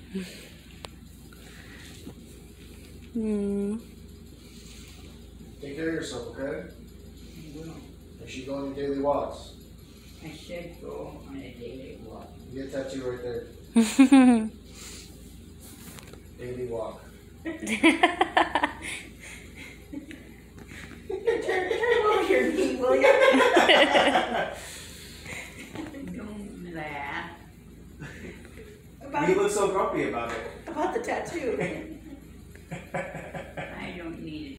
Hmm. Take care of yourself, okay? I will. Make sure you go on your daily walks. I should go on a daily walk. You get a tattoo right there. Daily walk. Turn over your knee, will you? Don't laugh. You look so grumpy about it. About the tattoo. I don't need it.